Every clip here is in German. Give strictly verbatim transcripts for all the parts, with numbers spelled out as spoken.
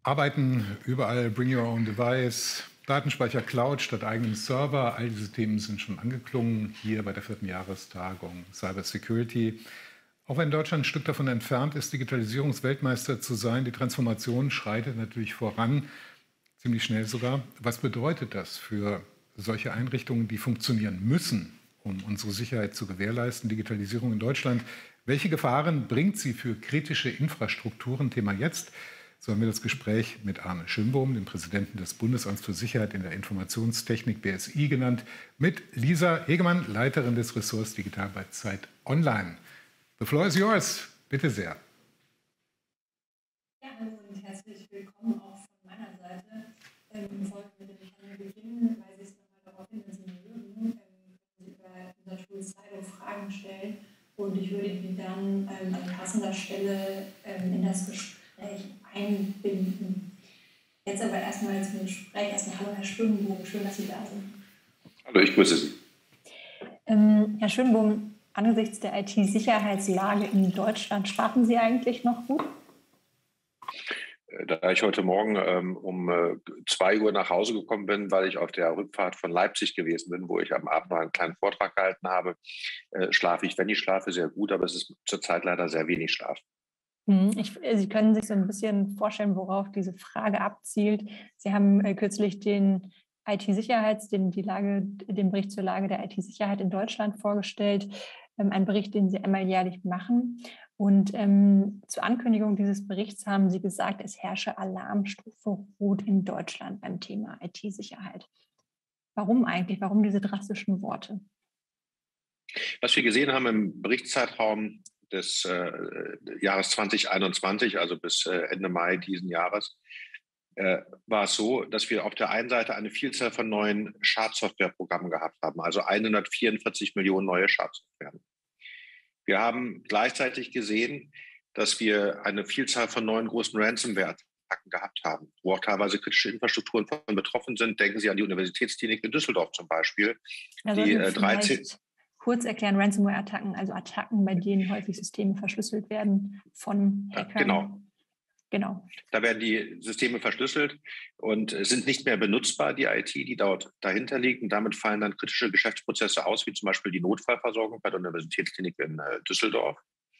Arbeiten überall, bring your own device, Datenspeicher Cloud statt eigenem Server, all diese Themen sind schon angeklungen hier bei der vierten Jahrestagung Cyber Security. Auch wenn Deutschland ein Stück davon entfernt ist, Digitalisierungsweltmeister zu sein, die Transformation schreitet natürlich voran, ziemlich schnell sogar. Was bedeutet das für solche Einrichtungen, die funktionieren müssen, um unsere Sicherheit zu gewährleisten, Digitalisierung in Deutschland? Welche Gefahren bringt sie für kritische Infrastrukturen? Thema jetzt. So haben wir das Gespräch mit Arne Schönbohm, dem Präsidenten des Bundesamts für Sicherheit in der Informationstechnik, B S I genannt, mit Lisa Hegemann, Leiterin des Ressorts Digital bei Zeit Online. The floor is yours. Bitte sehr. Ja, hallo und herzlich willkommen auch von meiner Seite. Ähm, wir wollten mit dem Panel beginnen, weil Sie es nochmal darauf hin, wenn Sie mögen, ähm, können Sie über unser Tool Slido Fragen stellen und ich würde die dann ähm, an passender Stelle ähm, in das Gespräch einbinden. Jetzt aber erstmal zum Gespräch. Erstmal hallo Herr Schönbohm, schön, dass Sie da sind. Hallo, ich grüße Sie. Ähm, Herr Schönbohm, angesichts der I T-Sicherheitslage in Deutschland, schlafen Sie eigentlich noch gut? Da ich heute Morgen ähm, um äh, zwei Uhr nach Hause gekommen bin, weil ich auf der Rückfahrt von Leipzig gewesen bin, wo ich am Abend noch einen kleinen Vortrag gehalten habe, äh, schlafe ich, wenn ich schlafe, sehr gut, aber es ist zurzeit leider sehr wenig Schlaf. Ich, Sie können sich so ein bisschen vorstellen, worauf diese Frage abzielt. Sie haben äh, kürzlich den I T-Sicherheits, den, die Lage, den Bericht zur Lage der I T-Sicherheit in Deutschland vorgestellt. Ähm, ein Bericht, den Sie einmal jährlich machen. Und ähm, zur Ankündigung dieses Berichts haben Sie gesagt, es herrsche Alarmstufe Rot in Deutschland beim Thema I T-Sicherheit. Warum eigentlich? Warum diese drastischen Worte? Was wir gesehen haben im Berichtszeitraum des äh, Jahres zwanzig einundzwanzig, also bis äh, Ende Mai diesen Jahres, äh, war es so, dass wir auf der einen Seite eine Vielzahl von neuen Schadsoftwareprogrammen gehabt haben, also hundertvierundvierzig Millionen neue Schadsoftware. Wir haben gleichzeitig gesehen, dass wir eine Vielzahl von neuen großen Ransomware-Attacken gehabt haben, wo auch teilweise kritische Infrastrukturen von betroffen sind. Denken Sie an die Universitätsklinik in Düsseldorf zum Beispiel. Also die äh, dreizehn kurz erklären, Ransomware-Attacken, also Attacken, bei denen häufig Systeme verschlüsselt werden von Hackern. Genau. Genau. Da werden die Systeme verschlüsselt und sind nicht mehr benutzbar, die I T, die dort dahinter liegt. Und damit fallen dann kritische Geschäftsprozesse aus, wie zum Beispiel die Notfallversorgung bei der Universitätsklinik in äh, Düsseldorf.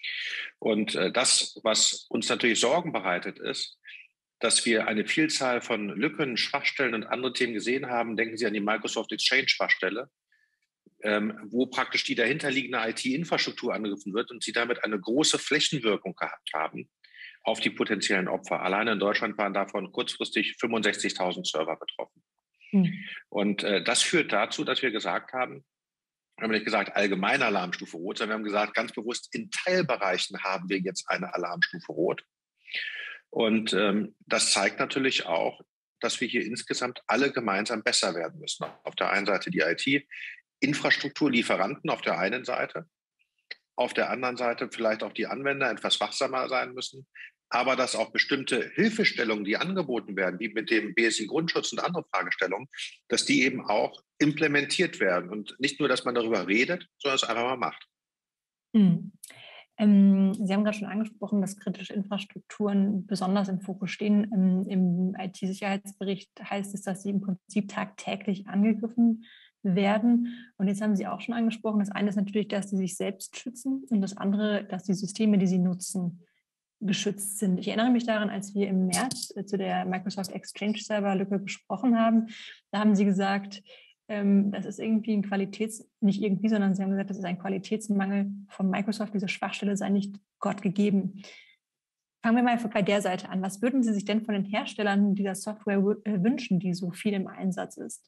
Und äh, das, was uns natürlich Sorgen bereitet, ist, dass wir eine Vielzahl von Lücken, Schwachstellen und andere Themen gesehen haben. Denken Sie an die Microsoft Exchange-Schwachstelle, ähm, wo praktisch die dahinterliegende I T-Infrastruktur angegriffen wird und sie damit eine große Flächenwirkung gehabt haben auf die potenziellen Opfer. Alleine in Deutschland waren davon kurzfristig fünfundsechzigtausend Server betroffen. Hm. Und äh, das führt dazu, dass wir gesagt haben, wir haben nicht gesagt allgemeine Alarmstufe Rot, sondern wir haben gesagt, ganz bewusst in Teilbereichen haben wir jetzt eine Alarmstufe Rot. Und ähm, das zeigt natürlich auch, dass wir hier insgesamt alle gemeinsam besser werden müssen. Auf der einen Seite die I T, Infrastrukturlieferanten auf der einen Seite, auf der anderen Seite vielleicht auch die Anwender etwas wachsamer sein müssen, aber dass auch bestimmte Hilfestellungen, die angeboten werden, wie mit dem B S I-Grundschutz und andere Fragestellungen, dass die eben auch implementiert werden und nicht nur, dass man darüber redet, sondern es einfach mal macht. Hm. Ähm, Sie haben gerade schon angesprochen, dass kritische Infrastrukturen besonders im Fokus stehen. Ähm, Im I T-Sicherheitsbericht heißt es, dass sie im Prinzip tagtäglich angegriffen werden. Und jetzt haben Sie auch schon angesprochen, das eine ist natürlich, dass sie sich selbst schützen und das andere, dass die Systeme, die sie nutzen, geschützt sind. Ich erinnere mich daran, als wir im März äh, zu der Microsoft Exchange Server Lücke gesprochen haben, da haben Sie gesagt, ähm, das ist irgendwie ein Qualitäts, nicht irgendwie, sondern Sie haben gesagt, das ist ein Qualitätsmangel von Microsoft, diese Schwachstelle sei nicht Gott gegeben. Fangen wir mal bei der Seite an. Was würden Sie sich denn von den Herstellern dieser Software wünschen, die so viel im Einsatz ist?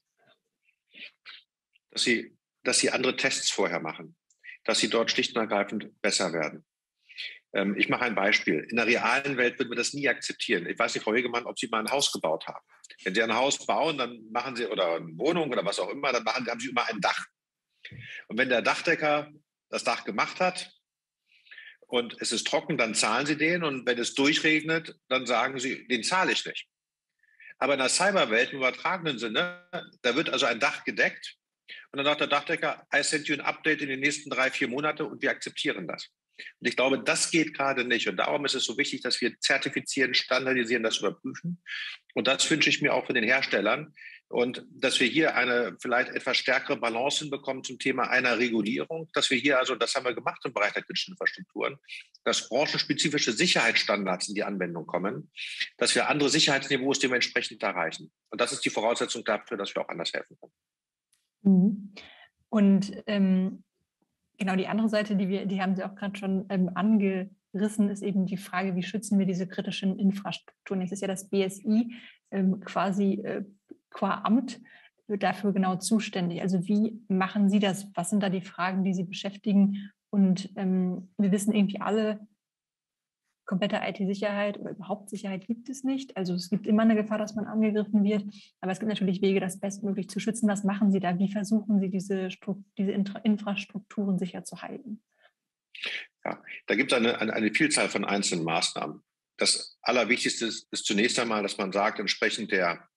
Dass sie, dass sie andere Tests vorher machen, dass sie dort schlicht und ergreifend besser werden. Ähm, ich mache ein Beispiel. In der realen Welt würden wir das nie akzeptieren. Ich weiß nicht, Frau Hegemann, ob Sie mal ein Haus gebaut haben. Wenn Sie ein Haus bauen, dann machen Sie, oder eine Wohnung oder was auch immer, dann machen, haben Sie immer ein Dach. Und wenn der Dachdecker das Dach gemacht hat und es ist trocken, dann zahlen Sie den. Und wenn es durchregnet, dann sagen Sie, den zahle ich nicht. Aber in der Cyberwelt im übertragenen Sinne, da wird also ein Dach gedeckt. Und dann sagt der Dachdecker, I send you an update in den nächsten drei, vier Monate und wir akzeptieren das. Und ich glaube, das geht gerade nicht. Und darum ist es so wichtig, dass wir zertifizieren, standardisieren, das überprüfen. Und das wünsche ich mir auch von den Herstellern. Und dass wir hier eine vielleicht etwas stärkere Balance hinbekommen zum Thema einer Regulierung, dass wir hier, also das haben wir gemacht im Bereich der kritischen Infrastrukturen, dass branchenspezifische Sicherheitsstandards in die Anwendung kommen, dass wir andere Sicherheitsniveaus dementsprechend erreichen. Und das ist die Voraussetzung dafür, dass wir auch anders helfen können. Mhm. Und ähm, genau die andere Seite, die wir, die haben Sie auch gerade schon ähm, angerissen, ist eben die Frage, wie schützen wir diese kritischen Infrastrukturen? Jetzt ist ja das B S I ähm, quasi äh, qua Amt dafür genau zuständig. Also wie machen Sie das? Was sind da die Fragen, die Sie beschäftigen? Und ähm, wir wissen irgendwie alle, komplette I T-Sicherheit oder überhaupt Sicherheit gibt es nicht. Also es gibt immer eine Gefahr, dass man angegriffen wird. Aber es gibt natürlich Wege, das bestmöglich zu schützen. Was machen Sie da? Wie versuchen Sie, diese, diese Infrastrukturen sicher zu halten? Ja, da gibt es eine, eine, eine Vielzahl von einzelnen Maßnahmen. Das Allerwichtigste ist, ist zunächst einmal, dass man sagt, entsprechend der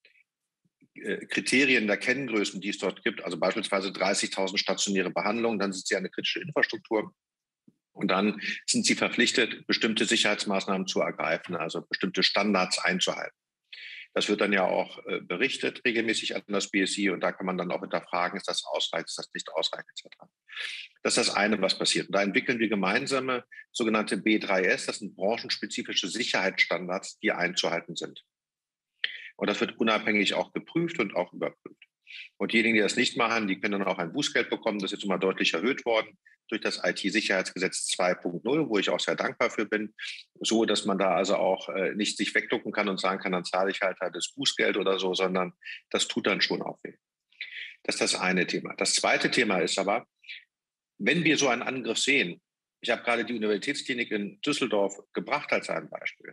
Kriterien der Kenngrößen, die es dort gibt, also beispielsweise dreißigtausend stationäre Behandlungen, dann sind sie eine kritische Infrastruktur und dann sind sie verpflichtet, bestimmte Sicherheitsmaßnahmen zu ergreifen, also bestimmte Standards einzuhalten. Das wird dann ja auch äh, berichtet regelmäßig an das B S I und da kann man dann auch hinterfragen, ist das ausreichend, ist das nicht ausreichend et cetera. Das ist das eine, was passiert. Und da entwickeln wir gemeinsame sogenannte B drei S, das sind branchenspezifische Sicherheitsstandards, die einzuhalten sind. Und das wird unabhängig auch geprüft und auch überprüft. Und diejenigen, die das nicht machen, die können dann auch ein Bußgeld bekommen. Das ist jetzt mal deutlich erhöht worden durch das I T-Sicherheitsgesetz zwei Punkt null, wo ich auch sehr dankbar für bin. So, dass man da also auch äh, nicht sich wegducken kann und sagen kann, dann zahle ich halt, halt das Bußgeld oder so, sondern das tut dann schon auch weh. Das ist das eine Thema. Das zweite Thema ist aber, wenn wir so einen Angriff sehen, ich habe gerade die Universitätsklinik in Düsseldorf gebracht als ein Beispiel,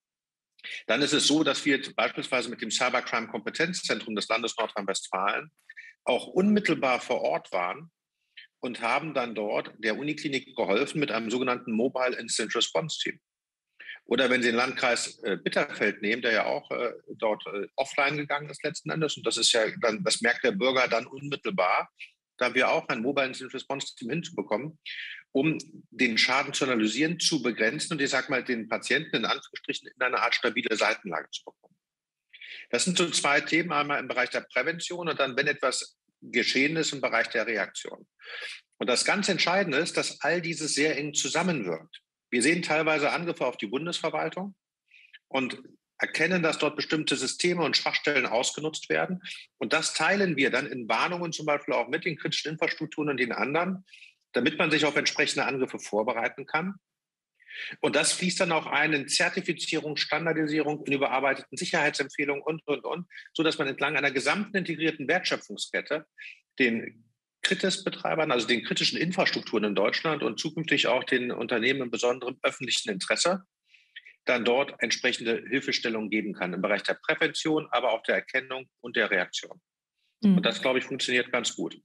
dann ist es so, dass wir beispielsweise mit dem Cybercrime Kompetenzzentrum des Landes Nordrhein-Westfalen auch unmittelbar vor Ort waren und haben dann dort der Uniklinik geholfen mit einem sogenannten Mobile Incident Response Team. Oder wenn Sie den Landkreis äh, Bitterfeld nehmen, der ja auch äh, dort äh, offline gegangen ist letzten Endes, und das ist ja dann, das merkt der Bürger dann unmittelbar, da haben wir auch ein Mobile Incident Response Team hinzubekommen, um den Schaden zu analysieren, zu begrenzen und ich sage mal, den Patienten in Anführungsstrichen in eine Art stabile Seitenlage zu bekommen. Das sind so zwei Themen, einmal im Bereich der Prävention und dann, wenn etwas geschehen ist, im Bereich der Reaktion. Und das ganz Entscheidende ist, dass all dieses sehr eng zusammenwirkt. Wir sehen teilweise Angriffe auf die Bundesverwaltung und erkennen, dass dort bestimmte Systeme und Schwachstellen ausgenutzt werden. Und das teilen wir dann in Warnungen zum Beispiel auch mit den kritischen Infrastrukturen und den anderen, damit man sich auf entsprechende Angriffe vorbereiten kann. Und das fließt dann auch ein in Zertifizierung, Standardisierung, in überarbeiteten Sicherheitsempfehlungen und, und, und, sodass man entlang einer gesamten integrierten Wertschöpfungskette den Kritis-Betreibern, also den kritischen Infrastrukturen in Deutschland und zukünftig auch den Unternehmen im besonderen öffentlichen Interesse, dann dort entsprechende Hilfestellung geben kann im Bereich der Prävention, aber auch der Erkennung und der Reaktion. Mhm. Und das, glaube ich, funktioniert ganz gut.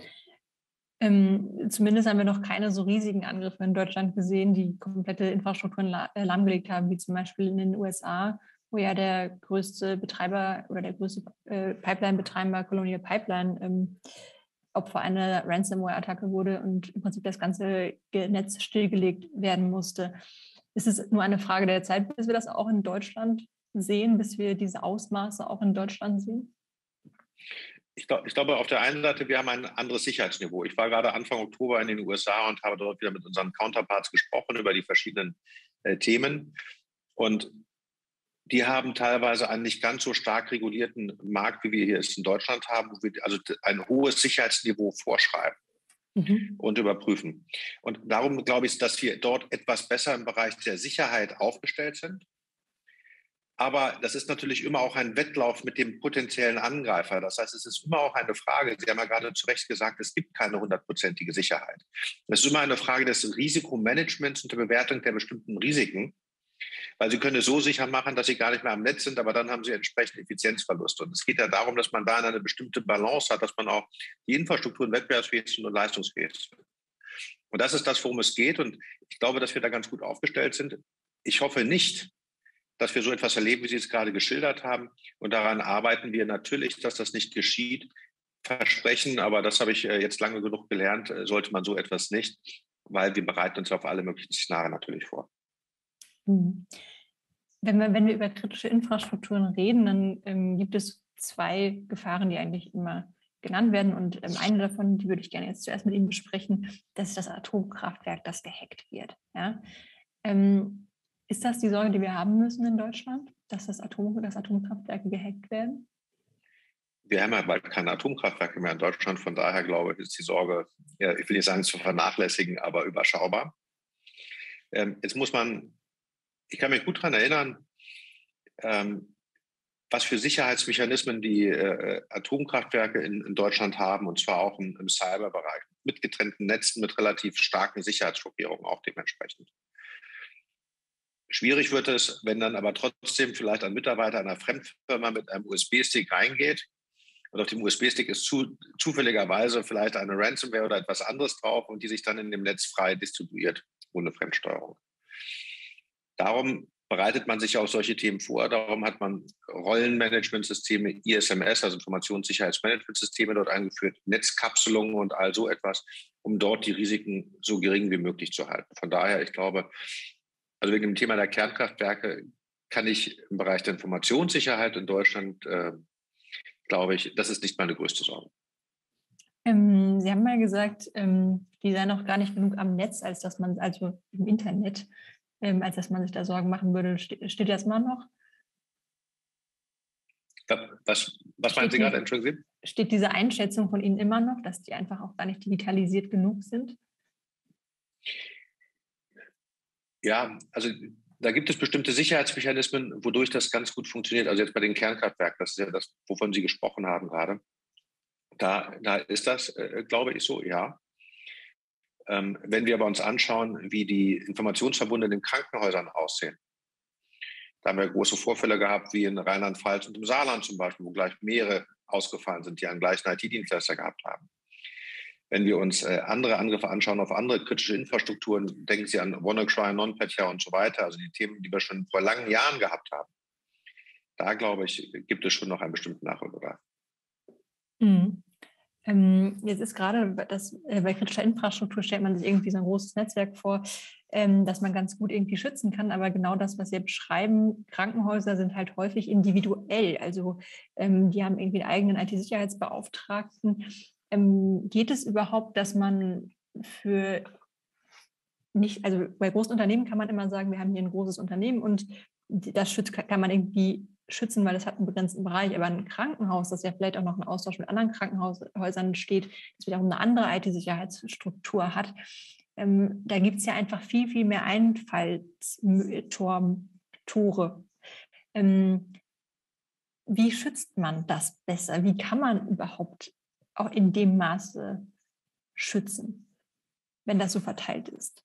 Ähm, zumindest haben wir noch keine so riesigen Angriffe in Deutschland gesehen, die komplette Infrastrukturen la- äh, lahmgelegt haben, wie zum Beispiel in den U S A, wo ja der größte Betreiber oder der größte äh, Pipeline-Betreiber Colonial Pipeline ähm, Opfer einer Ransomware-Attacke wurde und im Prinzip das ganze Netz stillgelegt werden musste. Ist es nur eine Frage der Zeit, bis wir das auch in Deutschland sehen, bis wir diese Ausmaße auch in Deutschland sehen? Ich, glaub, ich glaube, auf der einen Seite, wir haben ein anderes Sicherheitsniveau. Ich war gerade Anfang Oktober in den U S A und habe dort wieder mit unseren Counterparts gesprochen über die verschiedenen äh, Themen. Und die haben teilweise einen nicht ganz so stark regulierten Markt, wie wir hier es in Deutschland haben, wo wir also ein hohes Sicherheitsniveau vorschreiben. Mhm. Und überprüfen. Und darum glaube ich, dass wir dort etwas besser im Bereich der Sicherheit aufgestellt sind. Aber das ist natürlich immer auch ein Wettlauf mit dem potenziellen Angreifer. Das heißt, es ist immer auch eine Frage, Sie haben ja gerade zu Recht gesagt, es gibt keine hundertprozentige Sicherheit. Es ist immer eine Frage des Risikomanagements und der Bewertung der bestimmten Risiken. Weil Sie können es so sicher machen, dass Sie gar nicht mehr am Netz sind, aber dann haben Sie entsprechend Effizienzverluste. Und es geht ja darum, dass man da eine bestimmte Balance hat, dass man auch die Infrastrukturen wettbewerbsfähig und leistungsfähig ist. Und das ist das, worum es geht. Und ich glaube, dass wir da ganz gut aufgestellt sind. Ich hoffe nicht, dass wir so etwas erleben, wie Sie es gerade geschildert haben. Und daran arbeiten wir natürlich, dass das nicht geschieht. Versprechen, aber das habe ich jetzt lange genug gelernt, sollte man so etwas nicht. weil wir bereiten uns auf alle möglichen Szenarien natürlich vor. Wenn wir, wenn wir über kritische Infrastrukturen reden, dann ähm, gibt es zwei Gefahren, die eigentlich immer genannt werden. Und ähm, eine davon, die würde ich gerne jetzt zuerst mit Ihnen besprechen, das ist das Atomkraftwerk, das gehackt wird. Ja? Ähm, ist das die Sorge, die wir haben müssen in Deutschland, dass das Atom, dass Atomkraftwerke gehackt werden? Wir haben ja bald keine Atomkraftwerke mehr in Deutschland. Von daher, glaube ich, ist die Sorge, ja, ich will nicht sagen zu vernachlässigen, aber überschaubar. Ähm, jetzt muss man, ich kann mich gut daran erinnern, ähm, was für Sicherheitsmechanismen die äh, Atomkraftwerke in, in Deutschland haben, und zwar auch im, im Cyberbereich, mit getrennten Netzen, mit relativ starken Sicherheitsvorkehrungen auch dementsprechend. Schwierig wird es, wenn dann aber trotzdem vielleicht ein Mitarbeiter einer Fremdfirma mit einem U S B-Stick reingeht und auf dem U S B-Stick ist zu, zufälligerweise vielleicht eine Ransomware oder etwas anderes drauf und die sich dann in dem Netz frei distribuiert, ohne Fremdsteuerung. Darum bereitet man sich auf solche Themen vor. Darum hat man Rollenmanagementsysteme, I S M S, also Informationssicherheitsmanagementsysteme dort eingeführt, Netzkapselungen und all so etwas, um dort die Risiken so gering wie möglich zu halten. Von daher, ich glaube, also wegen dem Thema der Kernkraftwerke kann ich im Bereich der Informationssicherheit in Deutschland, äh, glaube ich, das ist nicht meine größte Sorge. Ähm, Sie haben mal gesagt, ähm, die seien noch gar nicht genug am Netz, als dass man, also im Internet, ähm, als dass man sich da Sorgen machen würde. Ste- steht das mal noch? Was, was meinen Sie gerade, entschuldigen Sie? Steht diese Einschätzung von Ihnen immer noch, dass die einfach auch gar nicht digitalisiert genug sind? Ja, also da gibt es bestimmte Sicherheitsmechanismen, wodurch das ganz gut funktioniert. Also jetzt bei den Kernkraftwerken, das ist ja das, wovon Sie gesprochen haben gerade. Da, da ist das, äh, glaube ich, so, ja. Ähm, wenn wir aber uns anschauen, wie die Informationsverbunde in den Krankenhäusern aussehen, da haben wir große Vorfälle gehabt, wie in Rheinland-Pfalz und im Saarland zum Beispiel, wo gleich mehrere ausgefallen sind, die einen gleichen I T-Dienstleister gehabt haben. Wenn wir uns äh, andere Angriffe anschauen auf andere kritische Infrastrukturen, denken Sie an WannaCry, NotPetya und so weiter, also die Themen, die wir schon vor langen Jahren gehabt haben. Da, glaube ich, gibt es schon noch einen bestimmten Nachholbedarf. Mhm. Ähm, jetzt ist gerade das, äh, bei kritischer Infrastruktur stellt man sich irgendwie so ein großes Netzwerk vor, ähm, das man ganz gut irgendwie schützen kann. Aber genau das, was Sie beschreiben, Krankenhäuser sind halt häufig individuell. Also ähm, die haben irgendwie einen eigenen I T-Sicherheitsbeauftragten. Ähm, geht es überhaupt, dass man für nicht, also bei großen Unternehmen kann man immer sagen, wir haben hier ein großes Unternehmen und das schützt, kann man irgendwie schützen, weil es hat einen begrenzten Bereich. Aber ein Krankenhaus, das ja vielleicht auch noch einen Austausch mit anderen Krankenhäusern steht, das wiederum eine andere I T-Sicherheitsstruktur hat, ähm, da gibt es ja einfach viel, viel mehr Einfallstore. Ähm, wie schützt man das besser? Wie kann man überhaupt auch in dem Maße schützen, wenn das so verteilt ist?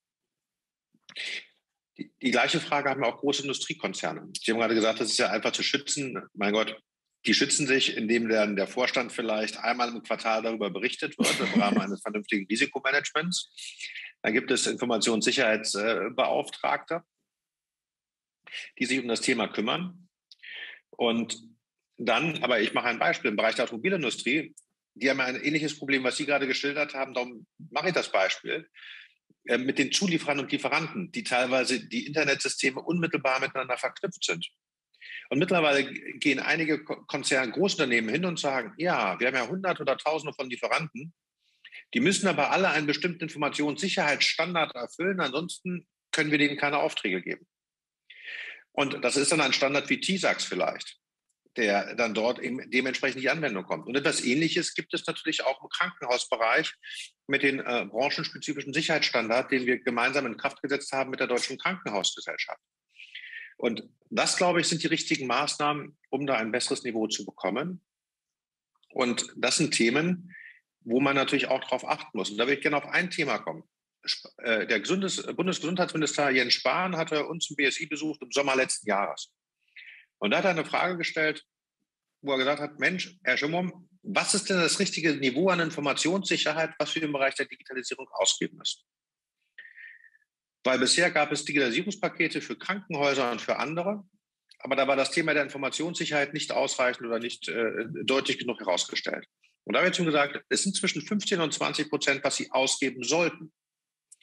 Die, die gleiche Frage haben auch große Industriekonzerne. Sie haben gerade gesagt, das ist ja einfach zu schützen. Mein Gott, die schützen sich, indem dann der Vorstand vielleicht einmal im Quartal darüber berichtet wird, im Rahmen eines vernünftigen Risikomanagements. Dann gibt es Informationssicherheitsbeauftragte, die sich um das Thema kümmern. Und dann, aber ich mache ein Beispiel, im Bereich der Automobilindustrie, die haben ein ähnliches Problem, was Sie gerade geschildert haben, darum mache ich das Beispiel, mit den Zulieferern und Lieferanten, die teilweise die Internetsysteme unmittelbar miteinander verknüpft sind. Und mittlerweile gehen einige Konzerne, Großunternehmen hin und sagen, ja, wir haben ja hunderte oder tausende von Lieferanten, die müssen aber alle einen bestimmten Informationssicherheitsstandard erfüllen, ansonsten können wir denen keine Aufträge geben. Und das ist dann ein Standard wie T SAX vielleicht, der dann dort eben dementsprechend die Anwendung kommt. Und etwas Ähnliches gibt es natürlich auch im Krankenhausbereich mit den äh, branchenspezifischen Sicherheitsstandards, den wir gemeinsam in Kraft gesetzt haben mit der Deutschen Krankenhausgesellschaft. Und das, glaube ich, sind die richtigen Maßnahmen, um da ein besseres Niveau zu bekommen. Und das sind Themen, wo man natürlich auch darauf achten muss. Und da würde ich gerne auf ein Thema kommen. Der Bundesgesundheitsminister Jens Spahn hatte uns im B S I besucht im Sommer letzten Jahres. Und da hat er eine Frage gestellt, wo er gesagt hat, Mensch, Herr Schimmum, was ist denn das richtige Niveau an Informationssicherheit, was wir im Bereich der Digitalisierung ausgeben müssen? Weil bisher gab es Digitalisierungspakete für Krankenhäuser und für andere, aber da war das Thema der Informationssicherheit nicht ausreichend oder nicht äh, deutlich genug herausgestellt. Und da habe ich schon gesagt, es sind zwischen fünfzehn und zwanzig Prozent, was Sie ausgeben sollten.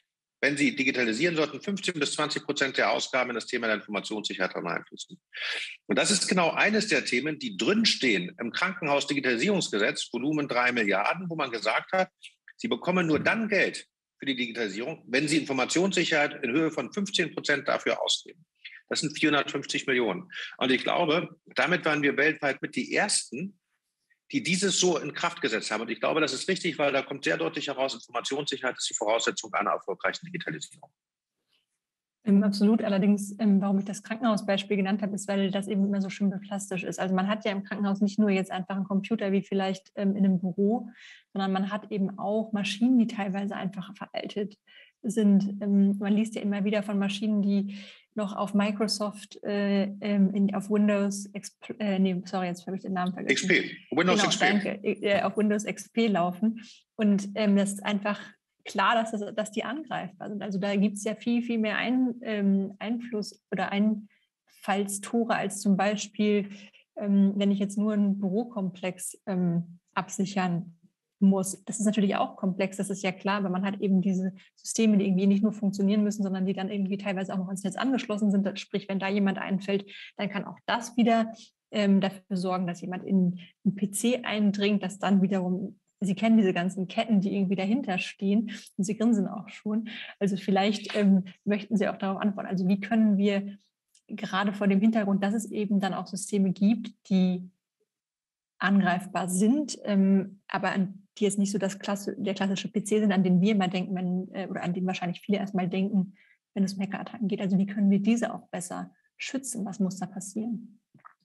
wenn Sie digitalisieren, sollten fünfzehn bis zwanzig Prozent der Ausgaben in das Thema der Informationssicherheit einfließen. Und das ist genau eines der Themen, die drinstehen im Krankenhaus-Digitalisierungsgesetz, Volumen drei Milliarden, wo man gesagt hat, Sie bekommen nur dann Geld für die Digitalisierung, wenn Sie Informationssicherheit in Höhe von fünfzehn Prozent dafür ausgeben. Das sind vierhundertfünfzig Millionen. Und ich glaube, damit waren wir weltweit mit die Ersten, die dieses so in Kraft gesetzt haben. Und ich glaube, das ist richtig, weil da kommt sehr deutlich heraus, Informationssicherheit ist die Voraussetzung einer erfolgreichen Digitalisierung. Ähm, absolut. Allerdings, ähm, warum ich das Krankenhausbeispiel genannt habe, ist, weil das eben immer so schön plastisch ist. Also man hat ja im Krankenhaus nicht nur jetzt einfach einen Computer wie vielleicht ähm, in einem Büro, sondern man hat eben auch Maschinen, die teilweise einfach veraltet sind. Ähm, man liest ja immer wieder von Maschinen, die noch auf Microsoft, äh, in, auf Windows, Exp äh, nee, sorry, jetzt habe ich den Namen vergessen. X P, Windows genau, X P. Danke, äh, auf Windows X P laufen. Und ähm, das ist einfach klar, dass, das, dass die angreifbar sind. Also da gibt es ja viel, viel mehr ein, ähm, Einfluss oder Einfallstore als zum Beispiel, ähm, wenn ich jetzt nur einen Bürokomplex ähm, absichern muss. Das ist natürlich auch komplex, das ist ja klar, aber man hat eben diese Systeme, die irgendwie nicht nur funktionieren müssen, sondern die dann irgendwie teilweise auch noch ans Netz angeschlossen sind. Sprich, wenn da jemand einfällt, dann kann auch das wieder ähm, dafür sorgen, dass jemand in einen P C eindringt, dass dann wiederum, Sie kennen diese ganzen Ketten, die irgendwie dahinter stehen und Sie grinsen auch schon. Also vielleicht ähm, möchten Sie auch darauf antworten. Also wie können wir gerade vor dem Hintergrund, dass es eben dann auch Systeme gibt, die angreifbar sind, ähm, aber an die jetzt nicht so das Klasse, der klassische P C sind, an den wir immer denken, wenn, äh, oder an den wahrscheinlich viele erstmal denken, wenn es um Hackerattacken geht. Also wie können wir diese auch besser schützen? Was muss da passieren?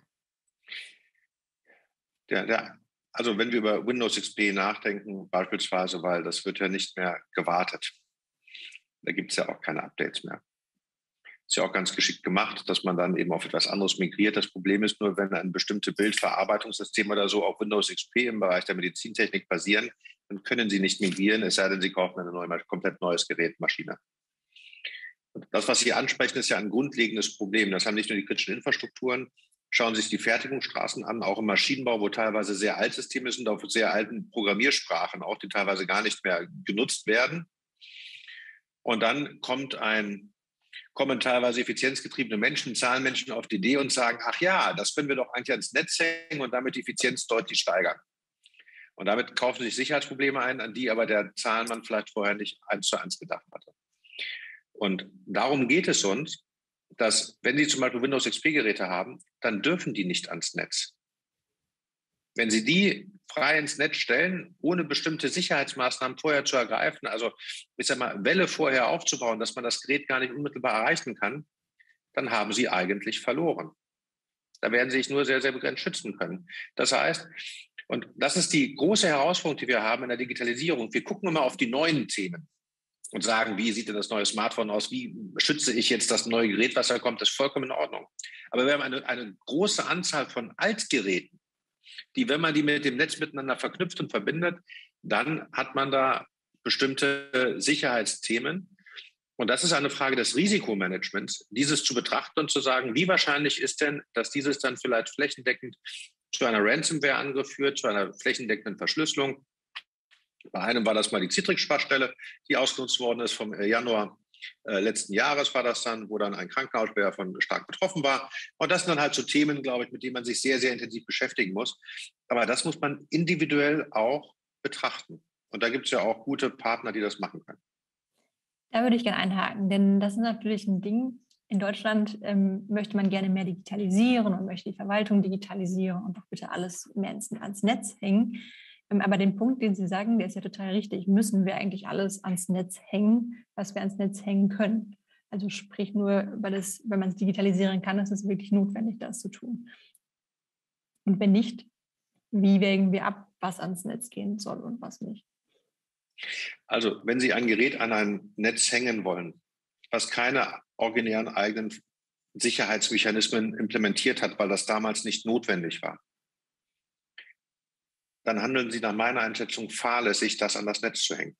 Der, der, also wenn wir über Windows X P nachdenken, beispielsweise, weil das wird ja nicht mehr gewartet. Da gibt es ja auch keine Updates mehr. Ist ja auch ganz geschickt gemacht, dass man dann eben auf etwas anderes migriert. Das Problem ist nur, wenn ein bestimmte Bildverarbeitungssystem oder so auf Windows X P im Bereich der Medizintechnik basieren, dann können Sie nicht migrieren, es sei denn, Sie kaufen eine neue, komplett neues Gerät, Maschine. Und das, was Sie ansprechen, ist ja ein grundlegendes Problem. Das haben nicht nur die kritischen Infrastrukturen. Schauen Sie sich die Fertigungsstraßen an, auch im Maschinenbau, wo teilweise sehr alte Systeme sind, auf sehr alten Programmiersprachen, auch die teilweise gar nicht mehr genutzt werden. Und dann kommt ein kommen teilweise effizienzgetriebene Menschen, Zahlenmenschen auf die Idee und sagen, ach ja, das können wir doch eigentlich ans Netz hängen und damit die Effizienz deutlich steigern. Und damit kaufen sich Sicherheitsprobleme ein, an die aber der Zahlenmann vielleicht vorher nicht eins zu eins gedacht hatte. Und darum geht es uns, dass wenn Sie zum Beispiel Windows X P-Geräte haben, dann dürfen die nicht ans Netz. Wenn Sie die frei ins Netz stellen, ohne bestimmte Sicherheitsmaßnahmen vorher zu ergreifen, also ich sag mal, Welle vorher aufzubauen, dass man das Gerät gar nicht unmittelbar erreichen kann, dann haben Sie eigentlich verloren. Da werden Sie sich nur sehr, sehr begrenzt schützen können. Das heißt, und das ist die große Herausforderung, die wir haben in der Digitalisierung. Wir gucken immer auf die neuen Themen und sagen, wie sieht denn das neue Smartphone aus? Wie schütze ich jetzt das neue Gerät, was da kommt? Das ist vollkommen in Ordnung. Aber wir haben eine, eine große Anzahl von Altgeräten, die, wenn man die mit dem Netz miteinander verknüpft und verbindet, dann hat man da bestimmte Sicherheitsthemen. Und das ist eine Frage des Risikomanagements, dieses zu betrachten und zu sagen, wie wahrscheinlich ist denn, dass dieses dann vielleicht flächendeckend zu einer Ransomware-Angriff führt, zu einer flächendeckenden Verschlüsselung. Bei einem war das mal die Citrix-Schwachstelle, die ausgenutzt worden ist vom Januar Äh, letzten Jahres war das dann, wo dann ein Krankenhaus davon stark betroffen war. Und das sind dann halt so Themen, glaube ich, mit denen man sich sehr, sehr intensiv beschäftigen muss. Aber das muss man individuell auch betrachten. Und da gibt es ja auch gute Partner, die das machen können. Da würde ich gerne einhaken, denn das ist natürlich ein Ding. In Deutschland ähm, möchte man gerne mehr digitalisieren und möchte die Verwaltung digitalisieren und doch bitte alles mehr ins, ans Netz hängen. Aber den Punkt, den Sie sagen, der ist ja total richtig. Müssen wir eigentlich alles ans Netz hängen, was wir ans Netz hängen können? Also sprich nur, weil es, wenn man es digitalisieren kann, ist es wirklich notwendig, das zu tun. Und wenn nicht, wie wägen wir ab, was ans Netz gehen soll und was nicht? Also wenn Sie ein Gerät an ein Netz hängen wollen, was keine originären eigenen Sicherheitsmechanismen implementiert hat, weil das damals nicht notwendig war, dann handeln Sie nach meiner Einschätzung fahrlässig, das an das Netz zu hängen.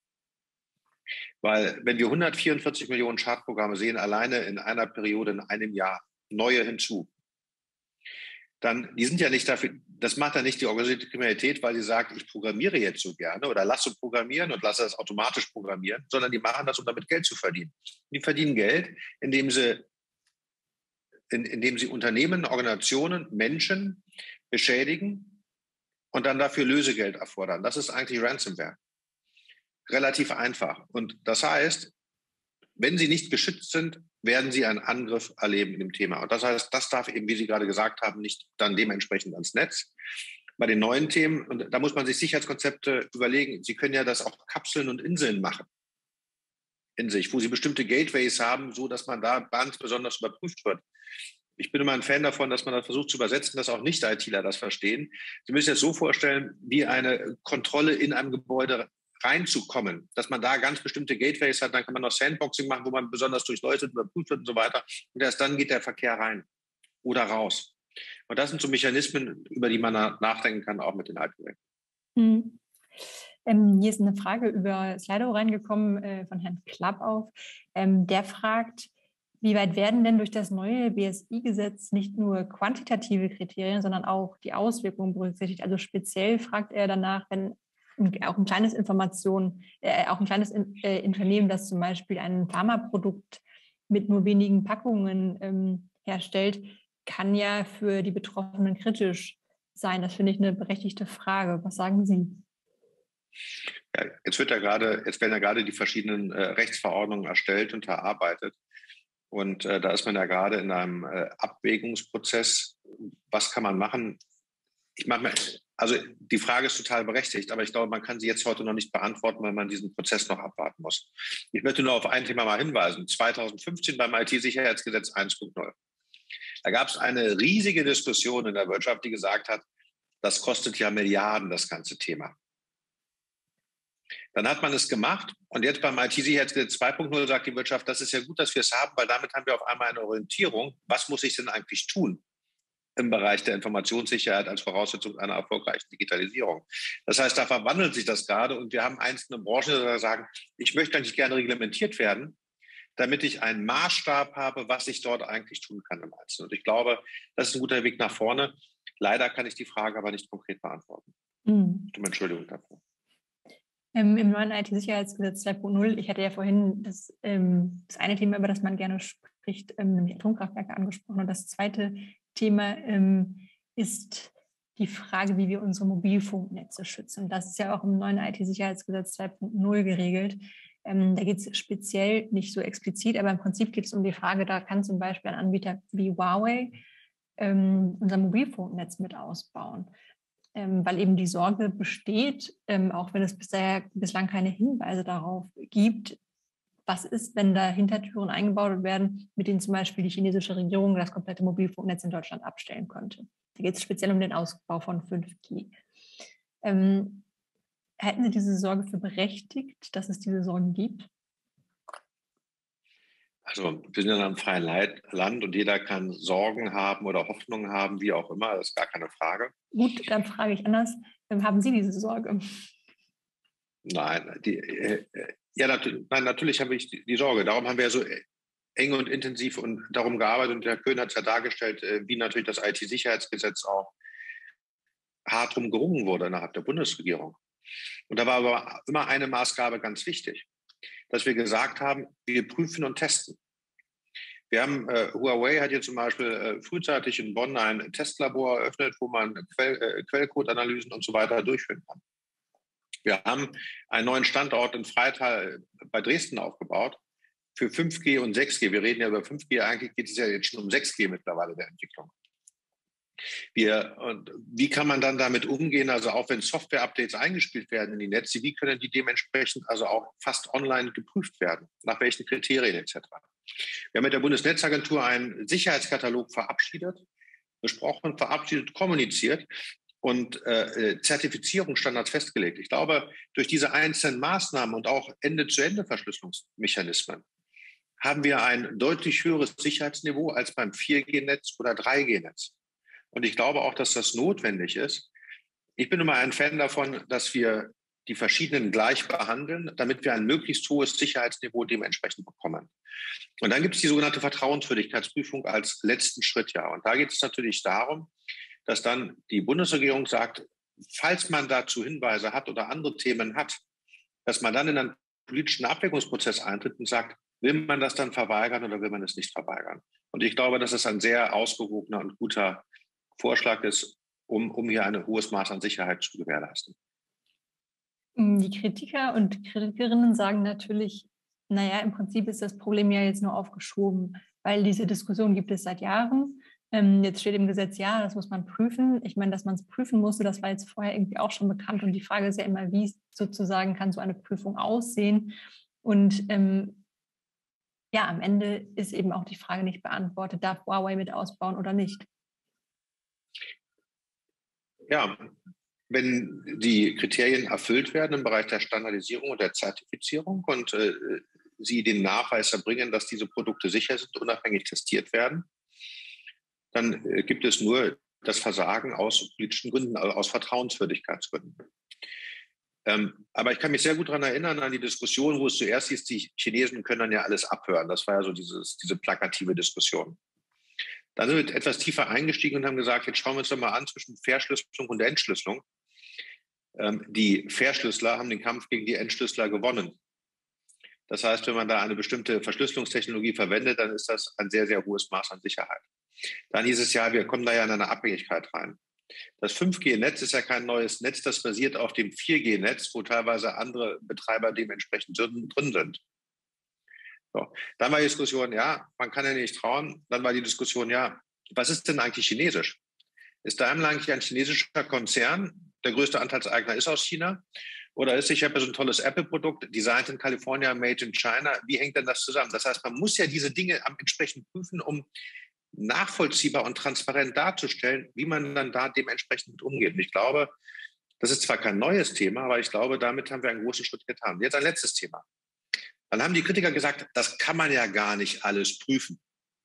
Weil wenn wir hundertvierundvierzig Millionen Schadprogramme sehen, alleine in einer Periode, in einem Jahr, neue hinzu, dann, die sind ja nicht dafür, das macht ja nicht die organisierte Kriminalität, weil sie sagt, ich programmiere jetzt so gerne oder lasse programmieren und lasse das automatisch programmieren, sondern die machen das, um damit Geld zu verdienen. Die verdienen Geld, indem sie, in, indem sie Unternehmen, Organisationen, Menschen beschädigen und dann dafür Lösegeld erfordern. Das ist eigentlich Ransomware. Relativ einfach. Und das heißt, wenn sie nicht geschützt sind, werden sie einen Angriff erleben in dem Thema. Und das heißt, das darf eben, wie Sie gerade gesagt haben, nicht dann dementsprechend ans Netz. Bei den neuen Themen, und da muss man sich Sicherheitskonzepte überlegen, Sie können ja das auch Kapseln und Inseln machen in sich, wo Sie bestimmte Gateways haben, so dass man da ganz besonders überprüft wird. Ich bin immer ein Fan davon, dass man das versucht zu übersetzen, dass auch Nicht-ITler das verstehen. Sie müssen sich das so vorstellen, wie eine Kontrolle in einem Gebäude reinzukommen, dass man da ganz bestimmte Gateways hat, dann kann man noch Sandboxing machen, wo man besonders durchleuchtet, überprüft wird und so weiter. Und erst dann geht der Verkehr rein oder raus. Und das sind so Mechanismen, über die man nachdenken kann, auch mit den Altgeräten. Hm. Ähm, hier ist eine Frage über Slido reingekommen äh, von Herrn Klapp auf. Ähm, der fragt, wie weit werden denn durch das neue B S I-Gesetz nicht nur quantitative Kriterien, sondern auch die Auswirkungen berücksichtigt? Also speziell fragt er danach, wenn auch ein kleines Information, äh, auch ein kleines äh, Unternehmen, das zum Beispiel ein Pharmaprodukt mit nur wenigen Packungen ähm, herstellt, kann ja für die Betroffenen kritisch sein. Das finde ich eine berechtigte Frage. Was sagen Sie? Ja, jetzt wird ja gerade, jetzt werden ja gerade die verschiedenen äh, Rechtsverordnungen erstellt und erarbeitet. Und äh, da ist man ja gerade in einem äh, Abwägungsprozess. Was kann man machen? Ich mache mir, also die Frage ist total berechtigt, aber ich glaube, man kann sie jetzt heute noch nicht beantworten, weil man diesen Prozess noch abwarten muss. Ich möchte nur auf ein Thema mal hinweisen. zweitausendfünfzehn beim I T-Sicherheitsgesetz eins Punkt null. Da gab es eine riesige Diskussion in der Wirtschaft, die gesagt hat, das kostet ja Milliarden, das ganze Thema. Dann hat man es gemacht und jetzt beim I T-Sicherheitsgesetz zwei Punkt null sagt die Wirtschaft, das ist ja gut, dass wir es haben, weil damit haben wir auf einmal eine Orientierung. Was muss ich denn eigentlich tun im Bereich der Informationssicherheit als Voraussetzung einer erfolgreichen Digitalisierung? Das heißt, da verwandelt sich das gerade und wir haben einzelne Branchen, die sagen, ich möchte eigentlich gerne reglementiert werden, damit ich einen Maßstab habe, was ich dort eigentlich tun kann im Einzelnen. Und ich glaube, das ist ein guter Weg nach vorne. Leider kann ich die Frage aber nicht konkret beantworten. Mhm. Um Entschuldigung dafür. Ähm, Im neuen I T-Sicherheitsgesetz zwei Punkt null, ich hatte ja vorhin das, ähm, das eine Thema, über das man gerne spricht, ähm, nämlich Atomkraftwerke angesprochen. Und das zweite Thema ähm, ist die Frage, wie wir unsere Mobilfunknetze schützen. Das ist ja auch im neuen I T-Sicherheitsgesetz zwei Punkt null geregelt. Ähm, da geht es speziell nicht so explizit, aber im Prinzip geht es um die Frage, da kann zum Beispiel ein Anbieter wie Huawei ähm, unser Mobilfunknetz mit ausbauen. Ähm, weil eben die Sorge besteht, ähm, auch wenn es bisher, bislang keine Hinweise darauf gibt, was ist, wenn da Hintertüren eingebaut werden, mit denen zum Beispiel die chinesische Regierung das komplette Mobilfunknetz in Deutschland abstellen könnte. Da geht es speziell um den Ausbau von fünf G. Ähm, halten Sie diese Sorge für berechtigt, dass es diese Sorgen gibt? Also wir sind in einem freien Land und jeder kann Sorgen haben oder Hoffnungen haben, wie auch immer, das ist gar keine Frage. Gut, dann frage ich anders. Haben Sie diese Sorge? Nein, die, äh, ja, nat- nein, natürlich habe ich die, die Sorge. Darum haben wir ja so eng und intensiv und darum gearbeitet. Und Herr Köhn hat es ja dargestellt, äh, wie natürlich das I T-Sicherheitsgesetz auch hart drum gerungen wurde innerhalb der Bundesregierung. Und da war aber immer eine Maßgabe ganz wichtig, dass wir gesagt haben, wir prüfen und testen. Wir haben, äh, Huawei hat hier zum Beispiel äh, frühzeitig in Bonn ein Testlabor eröffnet, wo man Quell, äh, Quellcode-Analysen und so weiter durchführen kann. Wir haben einen neuen Standort in Freital bei Dresden aufgebaut für fünf G und sechs G. Wir reden ja über fünf G, eigentlich geht es ja jetzt schon um sechs G mittlerweile der Entwicklung. Wir, und wie kann man dann damit umgehen, also auch wenn Software-Updates eingespielt werden in die Netze, wie können die dementsprechend also auch fast online geprüft werden, nach welchen Kriterien et cetera. Wir haben mit der Bundesnetzagentur einen Sicherheitskatalog verabschiedet, besprochen, verabschiedet, kommuniziert und äh, Zertifizierungsstandards festgelegt. Ich glaube, durch diese einzelnen Maßnahmen und auch Ende-zu-Ende-Verschlüsselungsmechanismen haben wir ein deutlich höheres Sicherheitsniveau als beim vier G Netz oder drei G Netz. Und ich glaube auch, dass das notwendig ist. Ich bin immer ein Fan davon, dass wir die verschiedenen gleich behandeln, damit wir ein möglichst hohes Sicherheitsniveau dementsprechend bekommen. Und dann gibt es die sogenannte Vertrauenswürdigkeitsprüfung als letzten Schritt. Ja. Und da geht es natürlich darum, dass dann die Bundesregierung sagt, falls man dazu Hinweise hat oder andere Themen hat, dass man dann in einen politischen Abwägungsprozess eintritt und sagt, will man das dann verweigern oder will man es nicht verweigern? Und ich glaube, dass es ein sehr ausgewogener und guter Vorschlag ist, um, um hier ein hohes Maß an Sicherheit zu gewährleisten. Die Kritiker und Kritikerinnen sagen natürlich, naja, im Prinzip ist das Problem ja jetzt nur aufgeschoben, weil diese Diskussion gibt es seit Jahren. Ähm, jetzt steht im Gesetz, ja, das muss man prüfen. Ich meine, dass man es prüfen musste, das war jetzt vorher irgendwie auch schon bekannt. Und die Frage ist ja immer, wie sozusagen kann so eine Prüfung aussehen? Und ähm, ja, am Ende ist eben auch die Frage nicht beantwortet, darf Huawei mit ausbauen oder nicht? Ja, wenn die Kriterien erfüllt werden im Bereich der Standardisierung und der Zertifizierung und äh, Sie den Nachweis erbringen, dass diese Produkte sicher sind, unabhängig testiert werden, dann äh, gibt es nur das Versagen aus politischen Gründen, also aus Vertrauenswürdigkeitsgründen. Ähm, aber ich kann mich sehr gut daran erinnern, an die Diskussion, wo es zuerst hieß, die Chinesen können dann ja alles abhören. Das war ja so dieses, diese plakative Diskussion. Dann sind wir etwas tiefer eingestiegen und haben gesagt, jetzt schauen wir uns doch mal an zwischen Verschlüsselung und Entschlüsselung. Ähm, die Verschlüsseler haben den Kampf gegen die Entschlüsseler gewonnen. Das heißt, wenn man da eine bestimmte Verschlüsselungstechnologie verwendet, dann ist das ein sehr, sehr hohes Maß an Sicherheit. Dann hieß es ja, wir kommen da ja in eine Abhängigkeit rein. Das fünf G Netz ist ja kein neues Netz, das basiert auf dem vier G Netz, wo teilweise andere Betreiber dementsprechend drin sind. So. Dann war die Diskussion, ja, man kann ja nicht trauen. Dann war die Diskussion, ja, was ist denn eigentlich chinesisch? Ist Daimler eigentlich ein chinesischer Konzern? Der größte Anteilseigner ist aus China. Oder ist, ich habe ja so ein tolles Apple-Produkt, designed in California, made in China. Wie hängt denn das zusammen? Das heißt, man muss ja diese Dinge entsprechend prüfen, um nachvollziehbar und transparent darzustellen, wie man dann da dementsprechend mit umgeht. Und ich glaube, das ist zwar kein neues Thema, aber ich glaube, damit haben wir einen großen Schritt getan. Jetzt ein letztes Thema. Dann haben die Kritiker gesagt, das kann man ja gar nicht alles prüfen.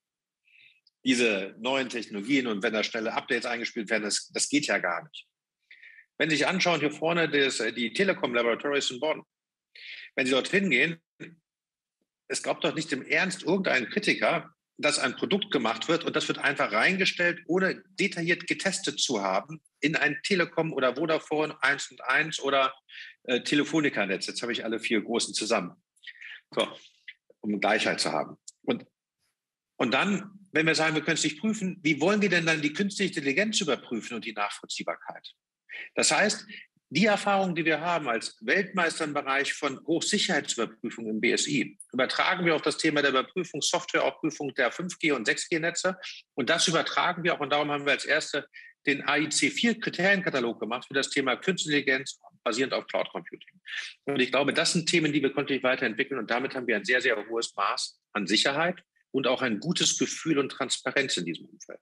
Diese neuen Technologien und wenn da schnelle Updates eingespielt werden, das, das geht ja gar nicht. Wenn Sie sich anschauen, hier vorne das, die Telekom Laboratories in Bonn, wenn Sie dorthin gehen, es glaubt doch nicht im Ernst irgendein Kritiker, dass ein Produkt gemacht wird und das wird einfach reingestellt, ohne detailliert getestet zu haben, in ein Telekom oder Vodafone eins und eins oder äh, Telefonica-Netz. Jetzt habe ich alle vier großen zusammen. So, um Gleichheit zu haben. Und, und dann, wenn wir sagen, wir können es nicht prüfen, wie wollen wir denn dann die künstliche Intelligenz überprüfen und die Nachvollziehbarkeit? Das heißt, die Erfahrung, die wir haben als Weltmeister im Bereich von Hochsicherheitsüberprüfung im B S I, übertragen wir auf das Thema der Überprüfung, Softwareaufprüfung der fünf G und sechs G Netze. Und das übertragen wir auch. Und darum haben wir als Erste den A I C vier Kriterienkatalog gemacht für das Thema Künstliche Intelligenz basierend auf Cloud Computing. Und ich glaube, das sind Themen, die wir kontinuierlich weiterentwickeln. Und damit haben wir ein sehr, sehr hohes Maß an Sicherheit und auch ein gutes Gefühl und Transparenz in diesem Umfeld.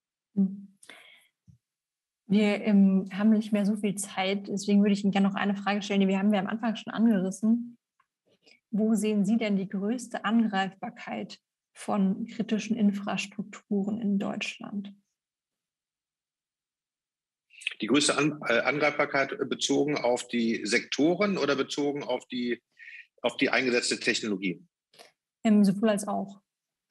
Wir ähm, haben nicht mehr so viel Zeit, deswegen würde ich Ihnen gerne noch eine Frage stellen, die wir haben wir am Anfang schon angerissen. Wo sehen Sie denn die größte Angreifbarkeit von kritischen Infrastrukturen in Deutschland? Die größte An äh, Angreifbarkeit bezogen auf die Sektoren oder bezogen auf die, auf die eingesetzte Technologie? Ähm, sowohl als auch.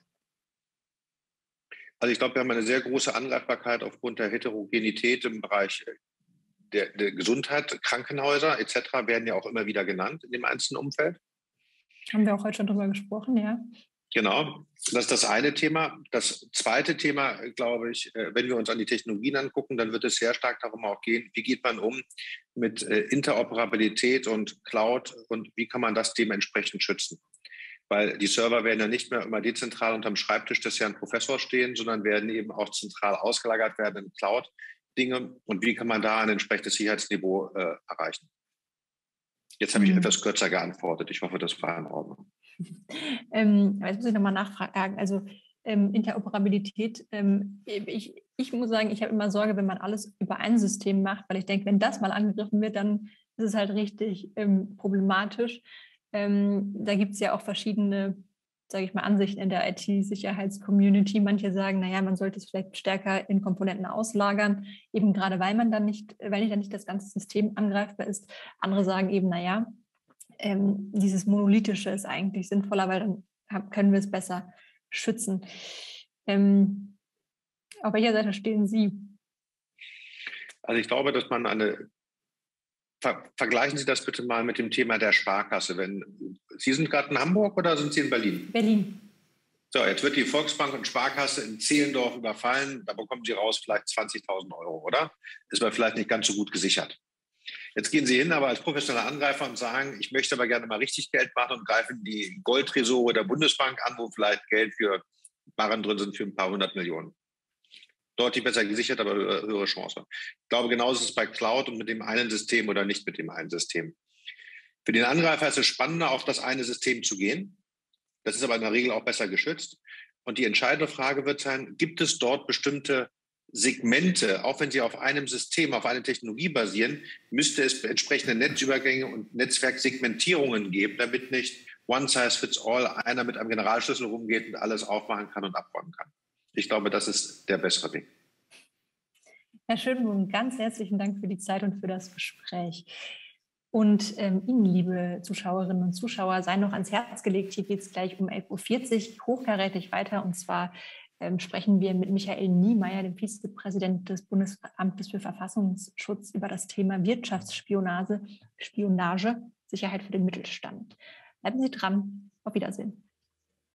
Also ich glaube, wir haben eine sehr große Angreifbarkeit aufgrund der Heterogenität im Bereich der, der Gesundheit. Krankenhäuser et cetera werden ja auch immer wieder genannt in dem einzelnen Umfeld. Haben wir auch heute schon drüber gesprochen, ja. Genau, das ist das eine Thema. Das zweite Thema, glaube ich, wenn wir uns an die Technologien angucken, dann wird es sehr stark darum auch gehen, wie geht man um mit Interoperabilität und Cloud und wie kann man das dementsprechend schützen. Weil die Server werden ja nicht mehr immer dezentral unterm Schreibtisch des Herrn Professors stehen, sondern werden eben auch zentral ausgelagert werden in Cloud-Dinge. Und wie kann man da ein entsprechendes Sicherheitsniveau äh, erreichen? Jetzt habe ich mhm. etwas kürzer geantwortet. Ich hoffe, das war in Ordnung. ähm, jetzt muss ich nochmal nachfragen. Also ähm, Interoperabilität, ähm, ich, ich muss sagen, ich habe immer Sorge, wenn man alles über ein System macht, weil ich denke, wenn das mal angegriffen wird, dann ist es halt richtig ähm, problematisch. Ähm, da gibt es ja auch verschiedene, sage ich mal, Ansichten in der I T-Sicherheits-Community. Manche sagen, naja, man sollte es vielleicht stärker in Komponenten auslagern, eben gerade weil man dann nicht, weil dann nicht das ganze System angreifbar ist. Andere sagen eben, naja, ähm, dieses Monolithische ist eigentlich sinnvoller, weil dann hab, können wir es besser schützen. Ähm, auf welcher Seite stehen Sie? Also ich glaube, dass man eine, ver, vergleichen Sie das bitte mal mit dem Thema der Sparkasse. Wenn, Sie sind gerade in Hamburg oder sind Sie in Berlin? Berlin. So, jetzt wird die Volksbank und Sparkasse in Zehlendorf überfallen. Da bekommen Sie raus vielleicht zwanzigtausend Euro, oder? Ist aber vielleicht nicht ganz so gut gesichert. Jetzt gehen Sie hin, aber als professioneller Angreifer und sagen, ich möchte aber gerne mal richtig Geld machen und greifen die Goldtresore der Bundesbank an, wo vielleicht Geld für Barren drin sind für ein paar hundert Millionen. Deutlich besser gesichert, aber höhere Chance. Ich glaube, genauso ist es bei Cloud und mit dem einen System oder nicht mit dem einen System. Für den Angreifer ist es spannender, auf das eine System zu gehen. Das ist aber in der Regel auch besser geschützt. Und die entscheidende Frage wird sein, gibt es dort bestimmte Segmente, auch wenn sie auf einem System, auf einer Technologie basieren, müsste es entsprechende Netzübergänge und Netzwerksegmentierungen geben, damit nicht one size fits all einer mit einem Generalschlüssel rumgeht und alles aufmachen kann und abräumen kann. Ich glaube, das ist der bessere Weg. Herr Schönbohm, ganz herzlichen Dank für die Zeit und für das Gespräch. Und ähm, Ihnen, liebe Zuschauerinnen und Zuschauer, sei noch ans Herz gelegt, hier geht es gleich um elf Uhr vierzig hochkarätig weiter. Und zwar ähm, sprechen wir mit Michael Niemeyer, dem Vizepräsidenten des Bundesamtes für Verfassungsschutz, über das Thema Wirtschaftsspionage, Spionage, Sicherheit für den Mittelstand. Bleiben Sie dran. Auf Wiedersehen.